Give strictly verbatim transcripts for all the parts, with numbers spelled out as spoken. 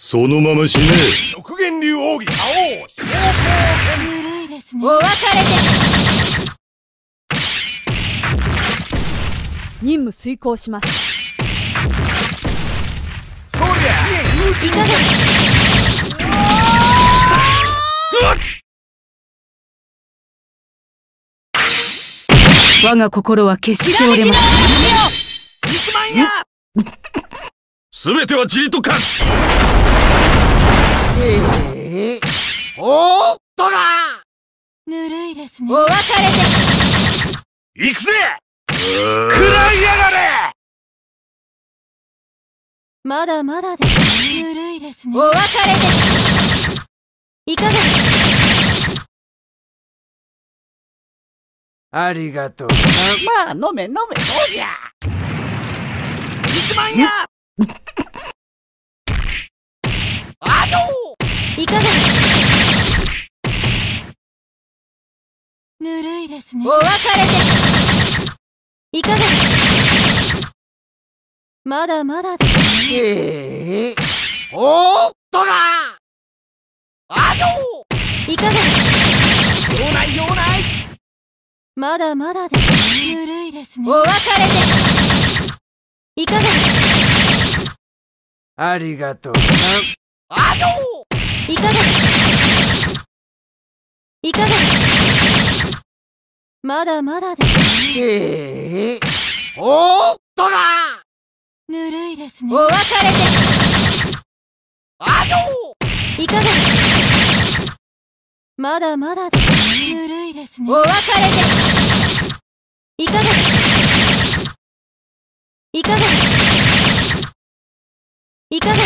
そのまま死ね。 極限流奥義魔王昇降拳。 ぬるいですね。お別れで。 任務遂行します。 そりゃいかが我が心は決して折れません。 肉まんや。 すべては塵と化す。 ええおーっとがぬるいですね。お別れで。 行くぜ。食らいやがれ。 まだまだです。ぬるいですね。お別れで。いかがありがとう。まあ飲め飲めそうじゃ。肉まんや。あじょいかがぬるいですね。お別れで。いかがまだまだです。 ええおーっとがあじょいかが用ない用ない。 まだまだです。ぬるいですね。お別れで。いかがありがとう。あじょいかがいかがまだまだです。 ええおーっとがぬるいですね。お別れで。 あじょいかがまだまだです。ぬるいですね。お別れで。いかがいかがいかが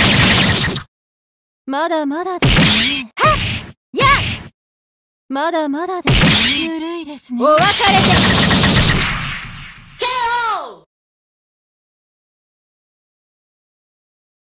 まだまだです。はっやまだまだです。ぬるいですね。お別れで。